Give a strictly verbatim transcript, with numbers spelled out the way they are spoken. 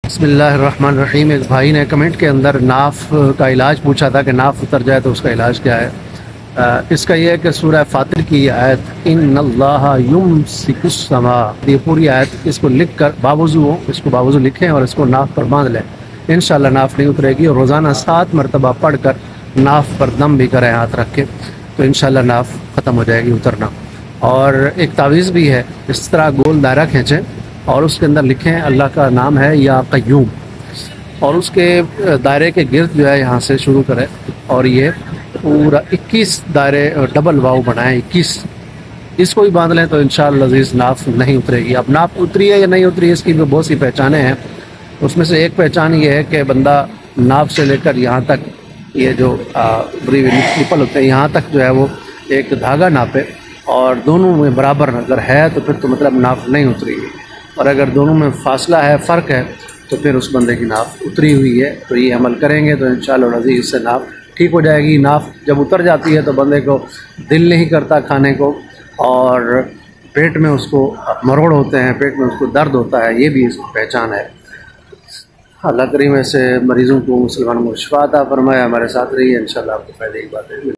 बिस्मिल्लाहिर्रहमानिर्रहीम। एक भाई ने कमेंट के अंदर नाफ का इलाज पूछा था कि नाफ उतर जाए तो उसका इलाज क्या है। आ, इसका यह है कि सूरह फातिर की आयत इन्नल्लाहा युमसिकुस समा, ये पूरी आयत इसको लिख कर बावुज़ू हो इसको बावुज़ू लिखें और इसको नाफ पर बांध लें, इंशाअल्लाह नाफ नहीं उतरेगी। और रोज़ाना सात मरतबा पढ़ कर नाफ पर दम भी करें हाथ रख के, तो इंशाअल्लाह नाफ ख़त्म हो जाएगी उतरना। और एक तावीज़ भी है, इस तरह गोल दायरा खींचें और उसके अंदर लिखें अल्लाह का नाम है या क़य्यूम, और उसके दायरे के गिर्द जो है यहाँ से शुरू करें और ये पूरा इक्कीस दायरे डबल वाव बनाएं, इक्कीस, इसको भी बांध लें तो इंशाअल्लाह अज़ीज़ नाफ नहीं उतरेगी। अब नाफ उतरी है या नहीं उतरी है इसकी भी बहुत सी पहचानें हैं। उसमें से एक पहचान ये है कि बंदा नाफ से लेकर यहाँ तक, ये जो बुरी निपल होते हैं यहाँ तक जो है वो एक धागा नापे और दोनों में बराबर अगर है तो फिर तो मतलब नाफ नहीं उतरेगी, और अगर दोनों में फासला है, फ़र्क है, तो फिर उस बंदे की नाफ उतरी हुई है। तो ये अमल करेंगे तो इंशाअल्लाह अज़ीज़ इससे नाफ ठीक हो जाएगी। नाफ जब उतर जाती है तो बंदे को दिल नहीं करता खाने को और पेट में उसको मरोड़ होते हैं, पेट में उसको दर्द होता है, ये भी इसकी पहचान है। अल्लाह करीम ऐसे मरीज़ों को, मुसलमानों को शिफा अता फरमाए। हमारे साथ रहिए, इंशाअल्लाह आपको फ़ायदे की बातें